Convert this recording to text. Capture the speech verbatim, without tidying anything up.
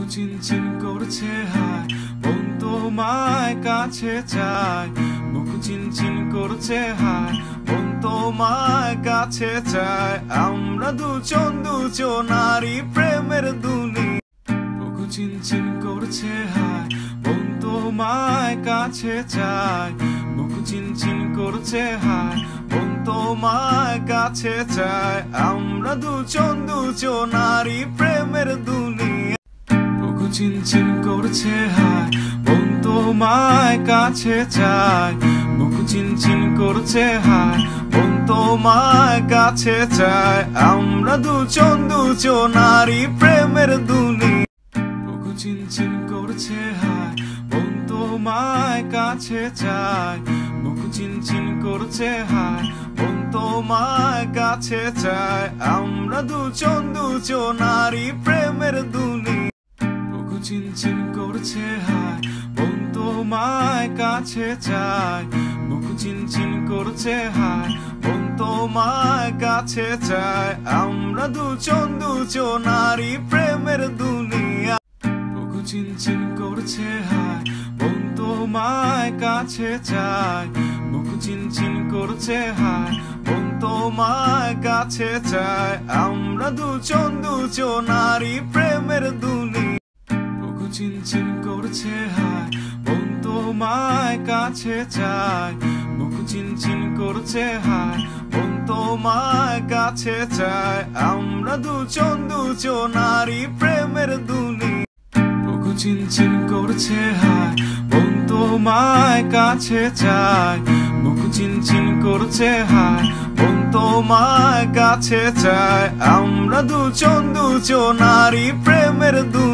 চিনচিন করছে হায় মন তোমায় কাছে চায়, বুক চিনচিন করছে হায় মন তোমায় কাছে চায়। আমরা দুজন দুজনারই প্রেমের দুনিয়া, বুক চিনচিন করছে হায় মন তোমায় কাছে চায়, বুক চিনচিন করছে হায় মন তোমায় কাছে চায়। আমরা দুজন দুজনারই প্রেমের দুনিয়া, চিনচিন করছে হায় মন তোমায় কাছে চায়, বুক চিনচিন করছে হায় মন তোমায় কাছে চায়। আমরা দুজন দুজনারই প্রেমের দুনিয়া, বুক চিনচিন করছে হায় মন তোমায় কাছে চায়, বুক চিনচিন করছে হায় মন তোমায় কাছে চায়। আমরা দুজন দুজনারই প্রেমের দুনিয়া, চিনচিন করছে হায় মন তোমায় কাছে চায়, বুক চিনচিন করছে হায় মন তোমায় কাছে চায়। আমরা দুজন দুজনারই প্রেমের দুনিয়া, বুক চিনচিন করছে হায় মন তোমায় কাছে চায়, বুক চিনচিন করছে হায় মন তোমায় কাছে চায়। আমরা দুজন দুজনারই প্রেমের দুনিয়া, চিনচিন করছে হায় মন তোমায় কাছে চায়, বুক চিনচিন করছে হায় মন তোমায় কাছে চায়। আমরা দুজন দুজনারই প্রেমের দুনিয়া, বুক চিনচিন করছে হায় মন তোমায় কাছে চায়, বুক চিনচিন করছে হায় মন তোমায় কাছে চায়। আমরা দুজন দুজনারই প্রেমের দুনিয়া।